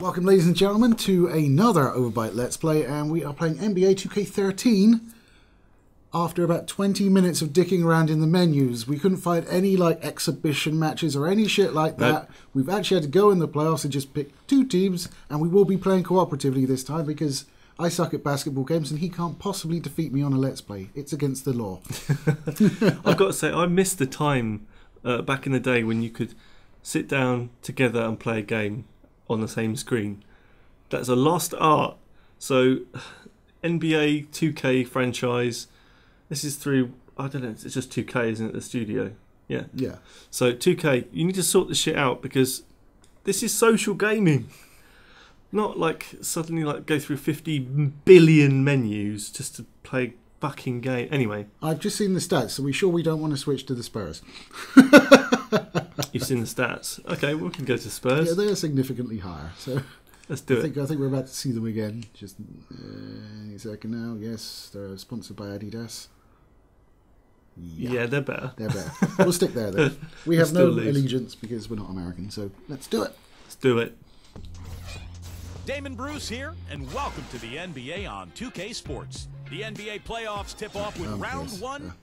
Welcome, ladies and gentlemen, to another Overbite Let's Play, and we are playing NBA 2K13. After about 20 minutes of dicking around in the menus, we couldn't find any like exhibition matches or any shit like that. Nope. We've actually had to go in the playoffs and just pick two teams, and we will be playing cooperatively this time because I suck at basketball games and he can't possibly defeat me on a Let's Play. It's against the law. I've got to say, I missed the time back in the day when you could sit down together and play a game on the same screen. That's a lost art. So NBA 2K franchise, this is through, I don't know, it's just 2K, isn't it, the studio? Yeah. Yeah. So 2K, you need to sort this shit out because this is social gaming. Not like suddenly like go through 50 billion menus just to play fucking game. Anyway. I've just seen the stats, so we sure we don't want to switch to the Spurs. You've seen the stats. Okay, we can go to Spurs. Yeah, they're significantly higher. So let's do I think we're about to see them again. Just any second now. Yes, they're sponsored by Adidas. Yeah, they're better. They're better. We'll stick there then. We have no allegiance because we're not American, so let's do it. Let's do it. Damon Bruce here, and welcome to the NBA on 2K Sports. The NBA playoffs tip off with round one.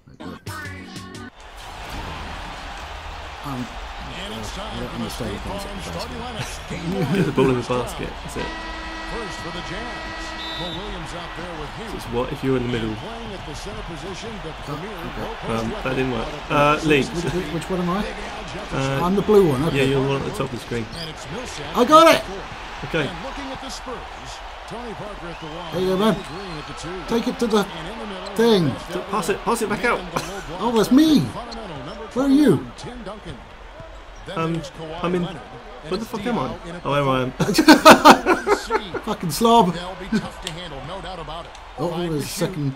And it's time for the State Farm starting lineup. Get the ball in the basket. That's it. First for the Jazz. Mo Williams out there with him. It's what if you're in the middle? Playing at the center position, the premier That didn't work. Lee. Which one am I? I'm the blue one. Okay. Yeah, you're the one at the top of the screen. I got it. Okay. And looking at the Spurs, Tony Parker at the line. There you go, man. Take it to the thing. Pass it back out. Oh, that's me. Where are you? I'm in. Where the fuck am I? Oh, there I am. Fucking slob. Oh, there's a second.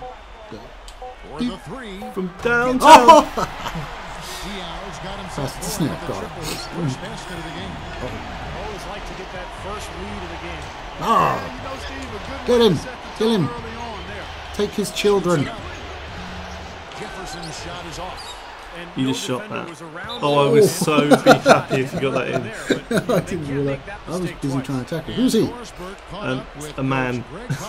From downtown. Pass it to Snare. Got it. Always like to get that first lead of the game. Ah! Get him! Kill him! Take his children. Jefferson's shot is off. You just shot that. Oh, I would so be happy if you got that in. I didn't realise. I was busy trying to tackle. Who's he? A man.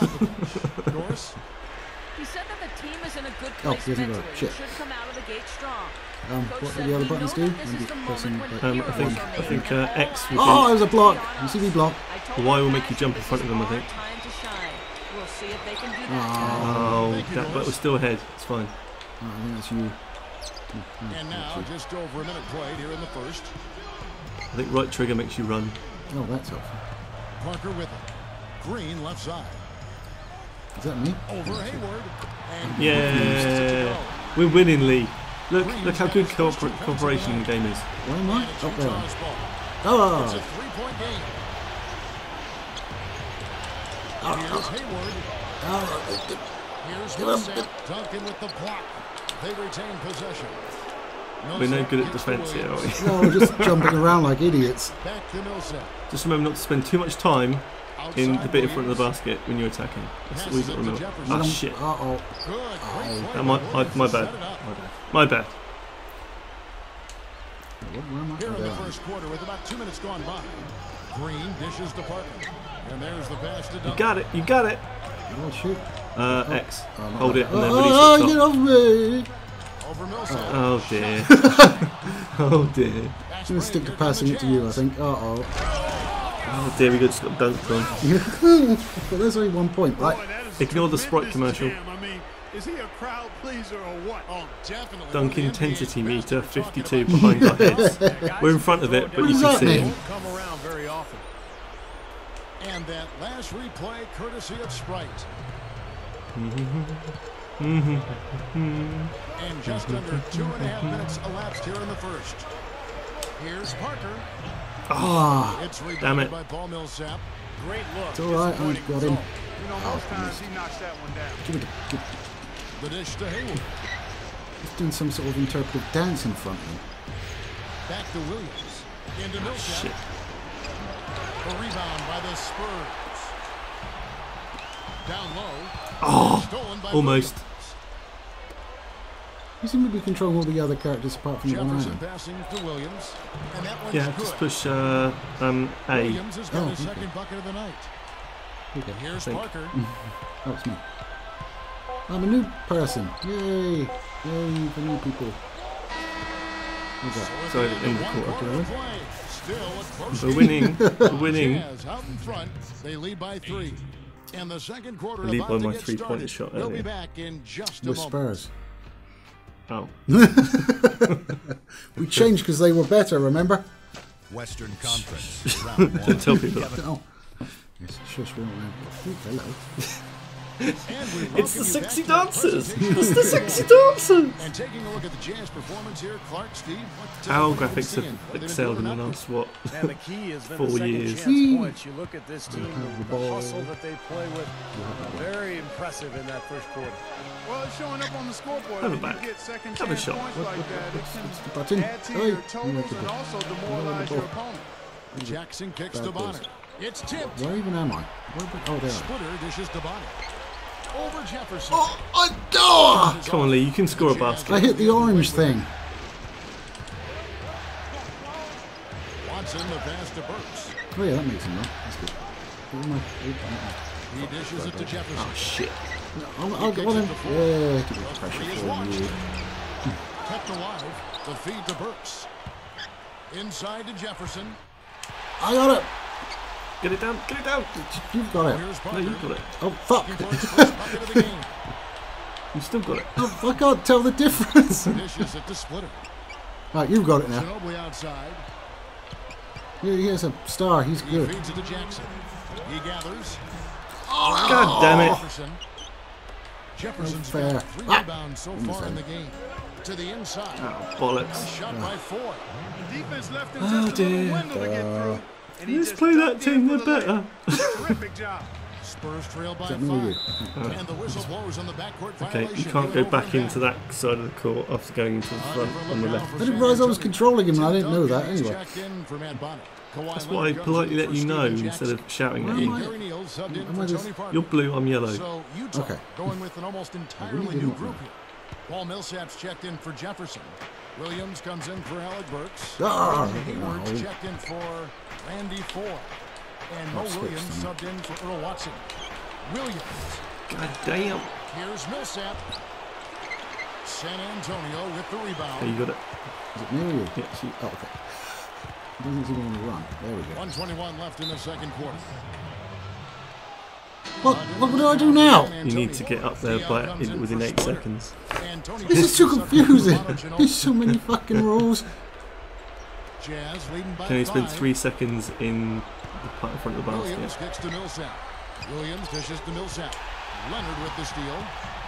He said that the team is in a good Oh, place he hasn't got mentally. it. Shit. Should come out of the gate strong. What do the other buttons do? I think X will Oh, it was a block. You see me block. be. Y will make you jump in front of them, I think. We'll see if they can do Oh, that was still ahead. It's fine. Oh, I think that's you. And now, just over a minute played here in the first. I think right trigger makes you run. Oh, that's helpful. Parker with it. Green left side. Is that me? Over Hayward. And Yeah, we're winning, Lee. Look how good cooperation in the game is. Where am I? it's Up Utah's there. ball. It's a Oh! three-point game. Here's Hayward. Here's Millsap. Duncan with the block. They retain possession. We're no good at defence here, are we? No, we're just jumping around like idiots. Back to Millsap. Just remember not to spend too much time in the bit in front of the basket when you're attacking. That's all you've got to remember. Ah, shit. Uh-oh. My bad. My bad. Where am I? Here in the There. first quarter with about 2 minutes gone by. Green dishes to Parker. And there's the pass to Duncan. You got it. Oh, shoot. X. Hold it and then release Oh, it get top. off me! Over Millsap. Oh dear. Oh dear. I'm going to stick to passing it to you, I think. Uh-oh. Oh dear, we just got dunked on. But there's only 1 point, right? Ignore the Sprite commercial. I mean, is he a crowd pleaser or what? Oh, definitely. Dunk intensity meter 52 behind our heads. We're in front of it, but you can see him. Won't come around very often. And that last replay courtesy of Sprite. And just under 2.5 minutes elapsed here in the first. Here's Parker. Ah, It's damn rebounded it. by Paul Millsap. Great look. It's all right, I got him. You know, most times he knocks that one down. Give it The dish to Hayward. He's doing some sort of interpretive dance in front of me. Back to Williams. Into Millsap. Shit. A rebound by the Spurs. Down low. Oh, Stolen by almost. Williams. You seem to be controlling all the other characters apart from the one I Jefferson am. passing to Williams. And that one's Yeah, good. just push A. Williams has got Oh, his okay. second bucket of the night. Okay. Here's think. Parker. Oh, it's me. I'm a new person. Yay! Yay for new people. What's that? So in the quarter. Quarter play. Still a close We're game. winning. We're winning. Jazz out in front. They lead by 3. And the second quarter Lead about by to my get three-pointer started. shot We'll be earlier. back in just a We're moment. Spurs. Oh. We changed because they were better, remember? Western Conference, round one. Don't tell people. Oh. Yes, shush, we don't know. Ooh, hello. And we It's welcome the you sexy back to our dancers. presentation. It's the sexy dancers. And taking a look at the Jazz performance here, Clark, Steve, what Our have we been graphics seeing? have What have they been excelled in doing the up? last what? And the key has been 4 the second years. chance points. You look at this team, have the the ball. hustle that they play with, very impressive in that first quarter. Well, it's showing up on the scoreboard. Have a When back. you get second Have a chance shot. points like that, it What's the can button? add to Hey, your you totals make the and ball. also You demoralize make the your ball. opponent. Jackson kicks Bad to balls. Bonner. It's tipped. Where even am I? Oh, there. Splitter dishes to Bonner. Over Jefferson. Oh, Come on, Lee. You can score a I basket. hit the orange thing. Watson the pass to Burks. Oh yeah, that makes him run. That's good. He dishes it to Jefferson. Oh shit. I'll get one of them. Yeah, keep the pressure He is for launched. you. Kept alive. The feed to Burks. Inside to Jefferson. I got it. Get it down. Get it down. You've got it. Here's No, Parker. you got it. Oh fuck. Looking for his first bucket of the game. You still got it. Oh, I can't tell the difference. Dishes it to Splitter. Right, you've got it now. Ginobili outside. Here's a star. He's He good. feeds it to Jackson. He gathers. God damn it. Jefferson's Fair. got 3 rebounds so far in the game. To the inside. Oh, bollocks. Shot by 4. The defense left him Oh, just a little dear. window to get through. And he Let's just play that ducked in team. for They're the better. layup. Terrific job. Spurs trail by Is that 5. me or you? And the whistle blows on the backcourt Okay, violation. you can't go Over back and into that side of the court after going into the front on the left. I didn't realise I was controlling him and I didn't know that anyway. Checked in for Matt Bonner. That's why I politely let you know instead of shouting at Why am you. I- Gary Neal subbed in am for I just- Tony Parker. You're blue, I'm yellow. So Utah Okay. going with an almost entirely really new didn't group here. Paul Millsap's checked in for Jefferson. Williams comes in for Alec Burks. Ah, Hayward's no. checked in for Randy Ford. And Mo switched Williams them. subbed in for Earl Watson. Williams. God damn. Here's Millsap. San Antonio with the Okay, rebound. you got it. Is it me or you? Yeah, see. Oh, okay. He doesn't seem to want to run. There we go. 1:21 left in the second quarter. What do I do now? You need to get up there within 8 seconds. This is too confusing. There's so many fucking rules. Jazz leading by Can you spend 5. 3 seconds in the part in front of the Williams basket? kicks to Millsap. Williams dishes to Millsap. Leonard with the steal.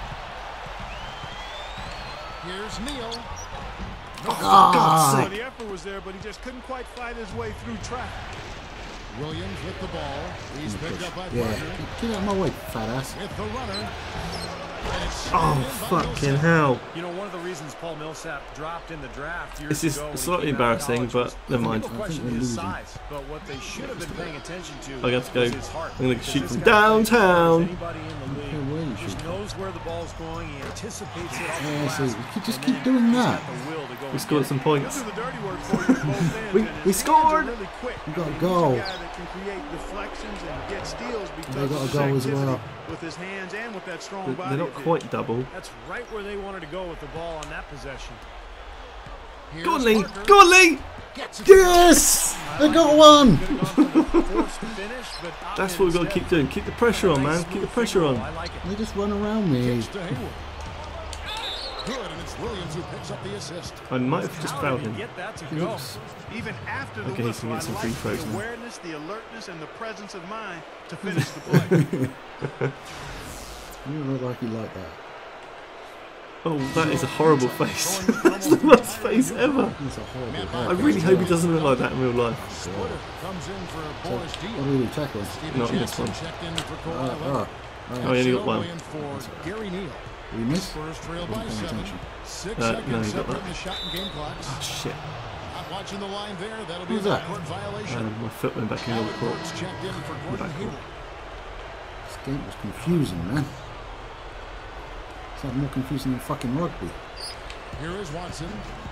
Here's Neal. God's So sake. the effort was there, but he just couldn't quite fight his way through traffic. Williams with the ball. He's picked up by Yeah. Parker Get out of my way, fat ass. with the runner. And it's Oh, snapped in by fucking Millsap. hell. You know, one of the reasons Paul Millsap dropped in the draft years This is ago when he slightly came out of embarrassing, college but never mind. no question we're his losing. size, but what they should have been paying attention to I have to go. was his heart. I'm going to Because shoot this from guy plays as hard as downtown. Anybody in the Okay, where you league just shoot? knows where the ball's going. He anticipates it off the Yeah, glass. so you could just and keep then doing he's that. got the will to go We and scored get some it. He'll points. do the dirty work for you with both ends. We and his hands scored. are really quick. We got a He's goal. a guy that can create deflections and get steals because They got of a his goal as activity well. with his hands and with that strong body. They're not of his. quite double. That's right where they wanted to go with the ball on that possession. Here's Go on, Lee. Parker. Go on, Lee. Gets it. Yes! I got one! Could have gone for the forced finish, but That's what we've got to keep doing. Keep the pressure on, man. Keep the pressure on. I like it. They just run around me. Kicks to Hayward. Good, and it's Williams who picks up the assist. I might have just How fouled did him. he get that to go? Even after the Okay, he whistle, can I get some like free throws the now. awareness, the alertness, and the presence of mind to finish the play. You don't look like you like that. Oh, that is a horrible face. That's the worst face ever. It's a horrible I haircut. really hope he doesn't look like that in real life. Splitter comes in for Boris What Deal. do we do? Tackle? Steven Not in this Jackson one. checked in for Kawhi Leonard. Oh, you only got one. In for Gary Neal. We miss? Spurs trail by Wasn't paying 7. attention. 6 No, seconds you got separate that. in the shot and game clocks. Oh, shit. Not watching the line there. That'll be Who's a that? court violation. My foot went back in the Alec court. Burks checked in for Gordon Backcourt. Hayward. This game was confusing, man. It's like more confusing than fucking rugby. Here is Watson.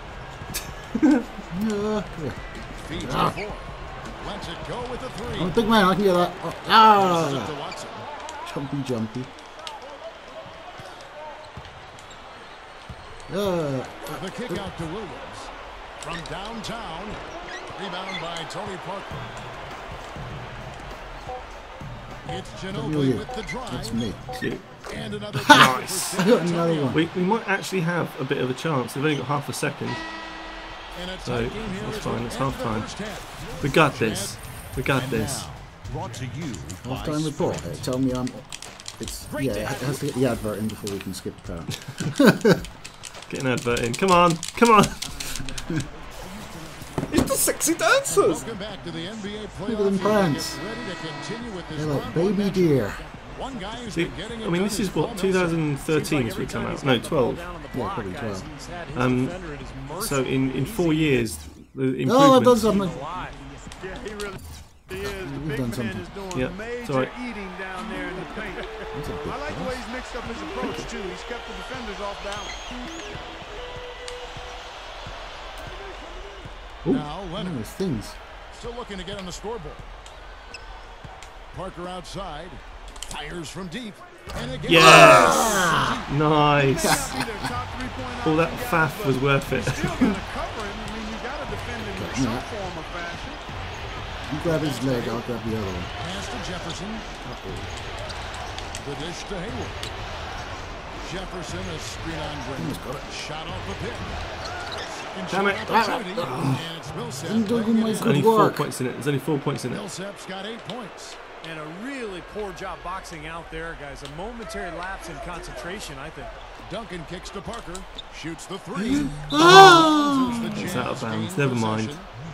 Yeah. Feeds the 4. Lets it go with the 3. I'm a big man, I can get that. Oh, Passes it to ah! Watson. Jumpy. The kick out to Williams. From downtown. Rebound by Tony Parker. It's Ginobili with the drive. That's me. Cute. And another Nice. I got another one. We might actually have a bit of a chance. They've only got half a second. So that's fine. It's half time. We got this. We got this. Brought to you by Half-time report. Tell me I'm. It's yeah. It has to get the advert in before we can skip that. Get an advert in. Come on. It's the sexy dancers. Welcome back to the NBA playoffs. Look at them prance. They're like baby deer. See, I mean, this is what 2013 is we come out. No, 12. Yeah, probably 12. So in 4 years, the Oh, I've done improvements. something. Yeah, he really is. The We've big done man something. is doing Yeah, major it's all right. eating down there in the paint. That's a big I like the way pass. he's mixed up his approach, too. He's kept the defenders off balance. Now Leonard. There's things. Still looking to get on the scoreboard. Parker outside. Fires from deep. And again. Yes! Nice. See their top three-point All that option faff guy, was but worth you it. still gotta cover him. I mean, you gotta defend him in some form or fashion. You grab his leg, I'll grab the other one. Pass to Jefferson. The dish to Hayward. Jefferson is screen on Green. Shot off the pin. Damn it. And it's Millsap. I'm doing my There's only good 4 work. points in it. There's only 4 points in it. Millsap's got 8 points. And a really poor job boxing out there, guys. A momentary lapse in concentration, I think. Duncan kicks to Parker. Shoots the 3. Ah! It's out of bounds. Never mind.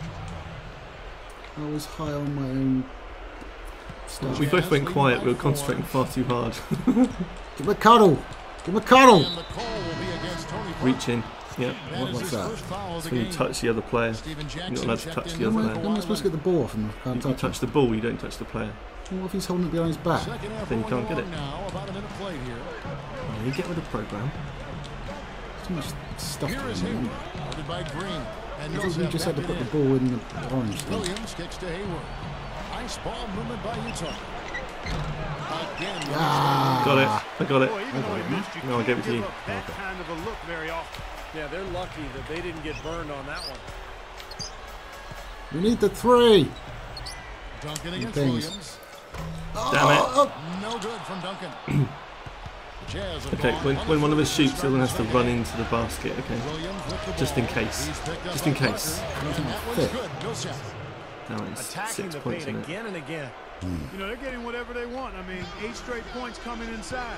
I was high on my own stuff. We both went quiet. We were concentrating far too hard. Give me a cuddle. Give me a cuddle. And the call will be against Tony Parker. Reaching. Yep. That is What's his that? first foul of So the when you game. touch the other player, Steven you're not Jackson allowed to checked touch in the other for How player. am I supposed to get the ball off him? I can't You touch him. touch the ball, you don't touch the player. What if he's holding it behind his back? Second half Then you can't get rolling it. Now, about a minute played here. Oh, you get with the program. Too much stuff. Here is going on. Hayward. Guarded by Green. And I think we Millsap just had to back put it the in. ball in the orange thing. Williams kicks to Hayward. Nice ball movement by Utah. Again. Ah. Got it. I got it. Boy, even though he missed, you No, I can't gave it to give you. up that kind of a look very often. Yeah, they're lucky that they didn't get burned on that one. We need the 3. Duncan against Things. Williams. Damn it. No good from Duncan. Jazz have Okay, gone when one of us shoots, the other one has to second run half. into the basket. Okay. Williams with the Just ball. in case. He's picked up Just by in case. Parker, and that one's Fit. good. Millsap. Now it's Attacking 6 the points paint in it. again and again. You know, they're getting whatever they want. I mean, 8 straight points coming inside.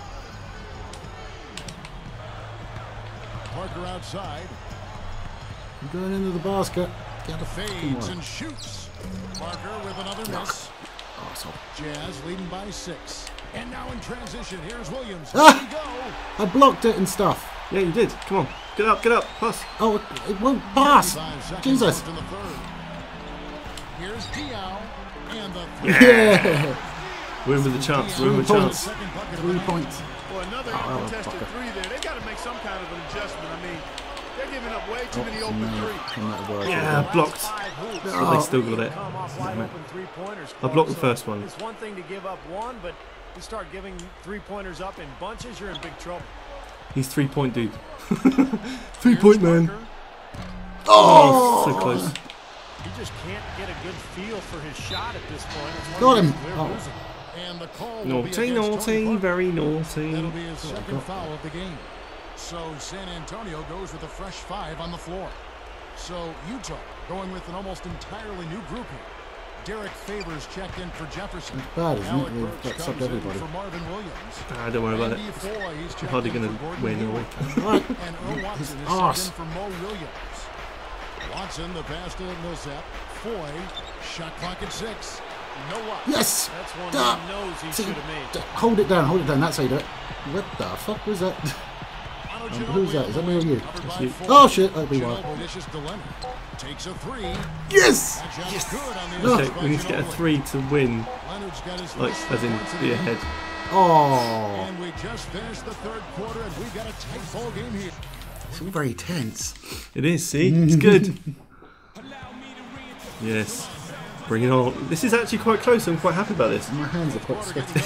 Parker outside. I'm going into the basket. Get the fucking Fades one. and shoots. Parker with another miss. Awesome. Jazz leading by 6. And now in transition, here's Williams. Ah! Here we go. I blocked it and stuff. Yeah, you did. Come on. Get up, pass. Oh, it won't pass. 5 seconds Jesus. left in the third. Here's Diao. And the Yeah. We're in with a chance. We're in with a 3 chance. second bucket of 3 the night. points. Well, another Oh, uncontested fucker. 3 there. They got to make some kind of an adjustment. I mean, they're giving up way too many open No, threes. I'm not worried. Yeah, blocked. 5 hoops. But they still got it. Come off wide Damn it. open three-pointers. I blocked the So first one. It's one thing to give up one, but you start giving three-pointers up in bunches, you're in big trouble. He's 3-point dude. 3-point man. Parker. Oh, so close. You just can't get a good feel for his shot at this point. It's one Got of him. these clear Oh. losing. And the call will be Naughty, against Tony naughty, Parker. very That'll naughty. be his second foul of the game. So San Antonio goes with a fresh 5 on the floor. So Utah going with an almost entirely new group here. Derek Favors checked in for Jefferson. It's bad, isn't it? Alec They've Burks got comes subbed in everybody. for Marvin Williams. Don't worry about it. Andy Foy, he's checked hardly in gonna for Gordon win, are we? Hayward. Right. And Earl Watson is arse. subbed in for Mo Williams. Watson, the pass to Millsap. Foy, shot clock at 6. No luck. Yes. That's one Ah. he knows he See, should have made. Hold it down. Hold it down. That's how you do it. What the fuck was that? Who's that? Is that me or you? That's you. Oh shit! That'd be wild. Dishes to Leonard. Takes a 3. Yes. That shot is good on the Okay, assist by we need to get a Ginobili. 3 to win. Leonard's got his Like, first as in, points of be the ahead. game. Oh. And we just finished the third quarter, and we've got a tight ball game here. It's all very tense. It is, see? It's good. Yes. Bring it on. This is actually quite close. I'm quite happy about this. My hands are quite sweaty.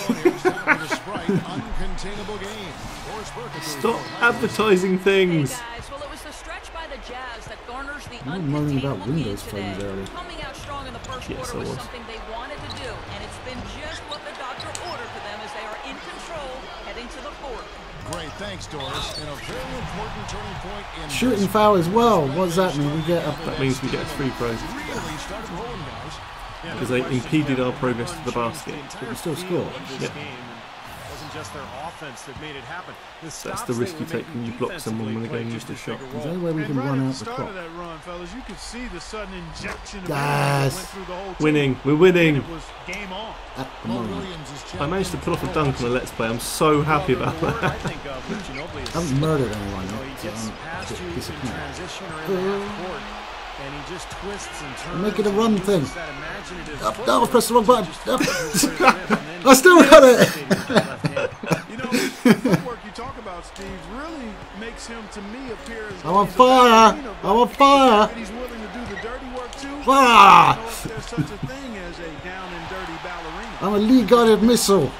Stop advertising things. Hey guys, well, it was the stretch by the Jazz that garners the You were moaning about uncontainable Windows lead today. phones earlier. Coming out strong in the first Yes, quarter I was was. something they wanted to do, and it's been just what the doctor ordered for them as they are in control heading to the fourth. Great, thanks, Doris. And a very important turning point in Shooting foul as well. What does that mean? We get a... That means we get a free throw. really started rolling, guys. Because they impeded our progress to the basket. But we still score. Yep. Wasn't just their offense that made it happen. That's the risk you take when you block someone when they're going into the shot. Is there any way we And can right run at out the the start clock? of that run, fellas, you could see the sudden injection of Yes. energy that went through the whole team. Winning. We're winning. And it was game on. At the Mo moment. Williams is checked I managed to in pull off for a dunk on a Let's Play. I'm so happy Well, about the word I that. think of with Ginobili is I haven't murdered anyone you know, yet, he so gets I'm a past bit you in disappointed. transition or in the half court, and he just twists and turns. Make it a and run uses thing. that imaginative Up, footwork down, press the wrong button. just Up. to the rim and then I still got it. hit with the left hand. You know, the footwork you talk about, Steve, really makes him, to me, appear as I'm though on he's a fire. ballerina, but I'm on the fact fire. that he's willing to do the dirty work, too. I Ah! don't know if there's such a thing as a down and dirty ballerina. I'm a league-guided missile.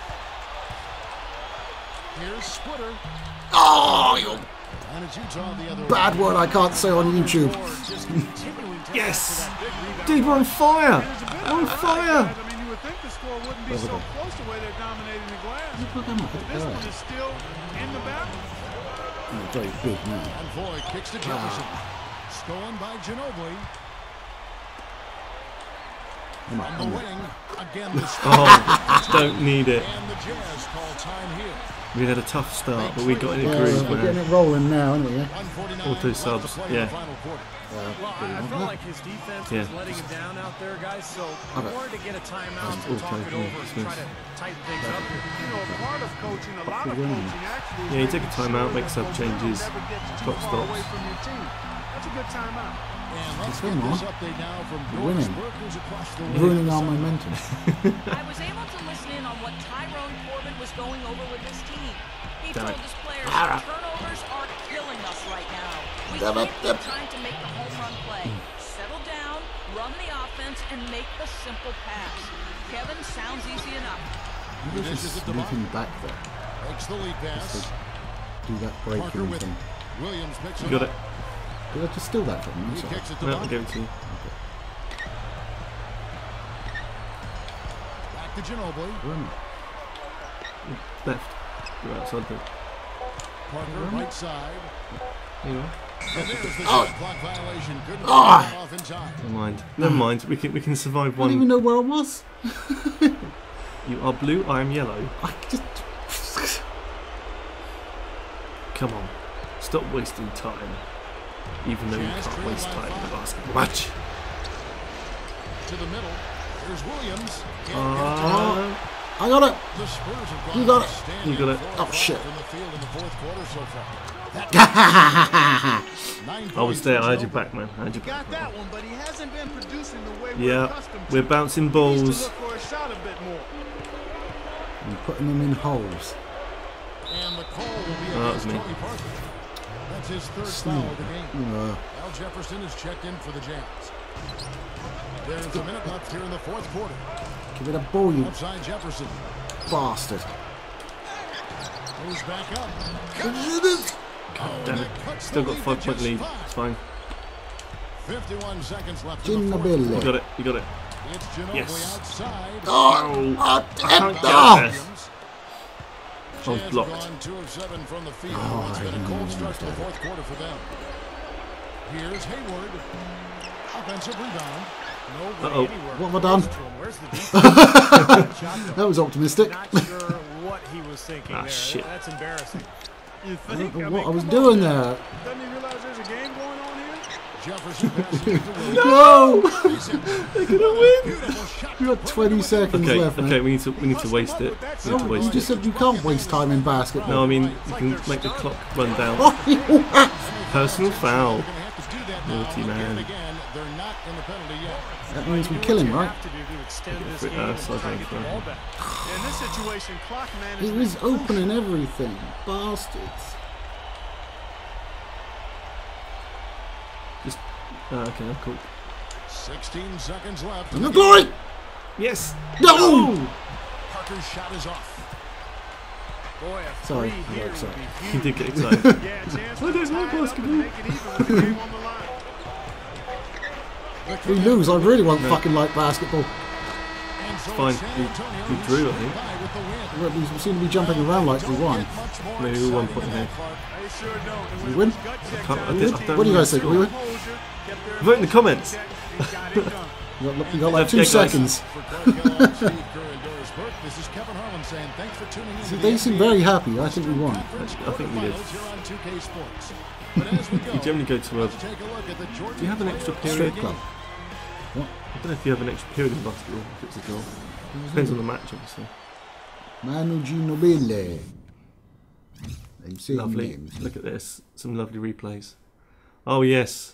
Here's Splitter. Oh, you And it's Utah the other bad way. word I can't say on YouTube. Just continuing to Yes! add to that big rebound. Dude, we're on fire! There's a bit We're on of a fire! highlight, guys. I mean, you would think the score wouldn't be so close the way they're dominating the glass. This one is still in the battle. I'm a very big man. And Floyd kicks to Jefferson. Stolen by Ginobili. I'm On the a, wing, again the Oh, don't need it. and the Jazz call time here. We had a tough start, but we got in a yeah, groove, we're getting man. it rolling now, aren't we? Yeah? 149 Auto left to subs, play in yeah. the final quarter. Well, I felt like his defense Yeah. was letting him down out there, guys, so I Okay. wanted to get a timeout Just to talk auto, it yeah, over and smooth. try to tighten things up here. You know, part of coaching, a lot of coaching actually is Yeah, you take a making timeout, sure make that sub the changes, never gets too clock far stops. away from your team. That's a good timeout. And let's Come get this on. update now from We're Doris winning. Burkers across the way. Ruining our momentum. I was able to listen in on what Tyrone Corbin was going over with his team. He Damn told it. his players that turnovers are killing us right now. We can't get time to make the home run play. Settle down, run the offense, and make the simple pass. Kevin, sounds easy enough. Maybe I should sneak him back there. Makes the lead pass. Do that Parker breaking with thing. Williams picks You it got up. it. Did I just steal that from him? He Sorry. kicks it to No, I'll Buck. give it to you. Back to Ginobili. Where am Left. You're outside the... Parker right side. There you are. And there's the shot clock violation. Couldn't get Ah! it off in time. Never mind. Never mind. We can survive I don't even one. know where I was. You are blue, I am yellow. I just... Come on. Stop wasting time. Even though you Jazz can't trail waste by time in a 5. basketball match. To the middle. Here's Williams. Can't get it. I got it. The Spurs have gone You got it. outstanding You got it. 4 Oh, of shit. 5 from the field in the fourth quarter so far. I was there. I had your back, man. I had your Got back. that one, but he hasn't been producing the way we're Yeah, accustomed to. we're bouncing He needs balls. to look for a shot a bit more. I'm putting them in holes. And the call will be Oh, that was against me. Tony Parker. That's his third foul of the game. Al Jefferson is checked in for the Jazz. There's a minute left here in the fourth quarter. Give it a ball, you Outside Jefferson. bastard. Goes back up. Damn it. Still got 5-point lead. It's fine. 51 seconds left in the fourth. You Ginobili. got it. You got it. It's Ginobili Yes. outside. I can't get oh. there. I was Jazz blocked. gone 2 of 7 from the field. Oh, It's I been a didn't cold even start to the understand. fourth quarter for them. Here's Hayward. Offensive rebound. Uh-oh. What have I done? Where's the defense? That was optimistic. Not sure what he was thinking Ah, there. shit. That's embarrassing. You I think? don't know I what mean, I was come on doing now. there. Doesn't he realize there's a game going on here? Jefferson passes it to Williams. No! They're gonna win. Beautiful shot. You got 20 seconds Okay. left, man. Okay. We need to waste it. We need to You waste just it. said you can't waste time in basketball. No, I mean you can make the clock run down. Personal foul. They're going to have to do that now. Naughty man. And again, they're not in the penalty yet. That means we kill him, right? Have to do to extend this Free- game and so I try to think get the so. ball back. In this situation, clock He management. was opening everything. Bastards. Just okay, cool. 16 seconds left. And the glory! Yes. No! Parker's shot is off. Boy, a Sorry, three here sorry. would be He huge. did get excited. Yeah, a chance I to don't tie like it up basketball. and make it even with the game on the line. We lose. I really won't fucking like basketball. And so Fine. San We Antonio drew, I is think. by with the win. We seem to be jumping around like we won. Maybe we're 1 point ahead. They sure don't. And We when win? it was gut check Can't- I time, did- the I team don't What do you guys know. think? We win? composure, kept their Vote in the comments. check and got it done. You got like 2 Yeah, guys. seconds. For Greg Kellogg, Steve Kerr, and Doris Burke, this is Kevin Harlan saying thanks for tuning in. See, to the they seem NBA very happy. I think we won. Conference I think we did. quarterfinals here on 2K Sports. But as we go, You generally go to a. let's take a look at the Georgia Do you have an extra playoff period? Strip club. I don't know if you have an extra period in basketball. If it's a draw, depends on the match, obviously. Manu Ginobili. I'm saying Lovely. names. Look at this. Some lovely replays. Oh yes.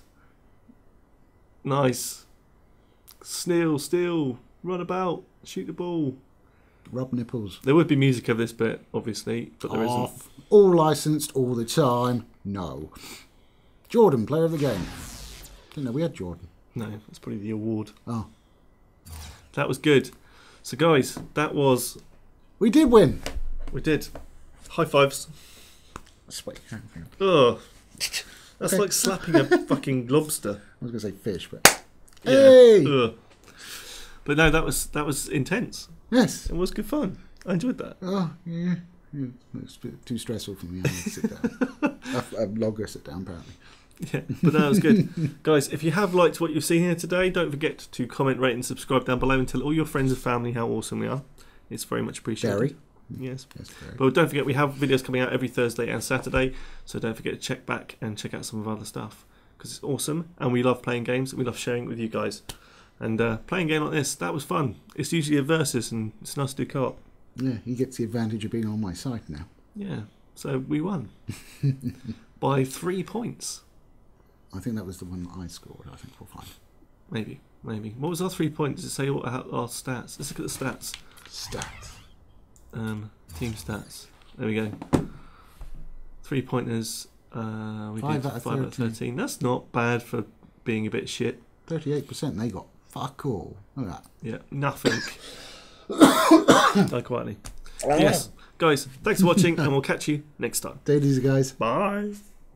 Nice. Steal, run about, shoot the ball. Rub nipples. There would be music of this bit, obviously, but there isn't. Off. All licensed all the time. No. Jordan, player of the game. Didn't know we had Jordan. No, that's probably the award. Oh. That was good. So guys, that was. We did win. We did. High fives. Sweet. Ugh. That's Okay. like slapping a fucking lobster. I was going to say fish, but... Yeah. Hey! Ugh. But no, that was intense. Yes. It was good fun. I enjoyed that. Oh, yeah. It's a bit too stressful for me. I need to sit down. A vlogger sit down, apparently. Yeah, but that was good. Guys, if you have liked what you've seen here today, don't forget to comment, rate and subscribe down below and tell all your friends and family how awesome we are. It's very much appreciated. Very. Yes. Yes, very. But don't forget, we have videos coming out every Thursday and Saturday, so don't forget to check back and check out some of our other stuff, because it's awesome, and we love playing games, and we love sharing it with you guys. And playing a game like this, that was fun. It's usually a versus, and it's nice to do co-op. Yeah, he gets the advantage of being on my side now. Yeah, so we won. By 3 points. I think that was the one that I scored. I think we'll find. Maybe. What was our 3 points? Does it say all our stats? Let's look at the stats. Stats. Team stats. There we go. 3 pointers. We 5 did out of 5 out of 13. That's not bad for being a bit shit. 38%. They got fuck all. Look at that. Yeah, nothing. Die quietly. Yes, guys, thanks for watching, and we'll catch you next time. Take it easy, guys. Bye.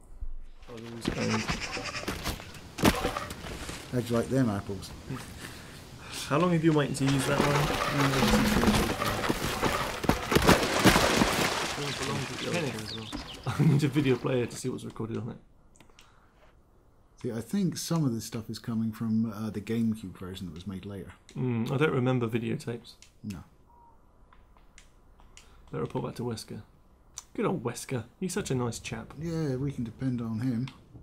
How'd you like them apples? How long have you been waiting to use that one? I need a video player to see what's recorded on it. See, I think some of this stuff is coming from the GameCube version that was made later. I don't remember videotapes. No. Better report back to Wesker. Good old Wesker. He's such a nice chap. Yeah, we can depend on him.